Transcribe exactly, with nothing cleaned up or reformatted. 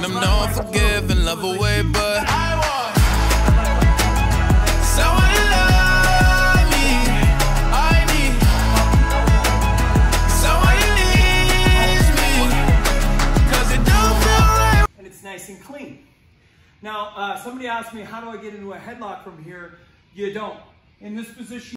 them know I forgive and love away, but I want someone to love me. I need someone who needs me, cause it don't feel right. And it's nice and clean. Now, uh, somebody asked me, how do I get into a headlock from here? You don't. In this position,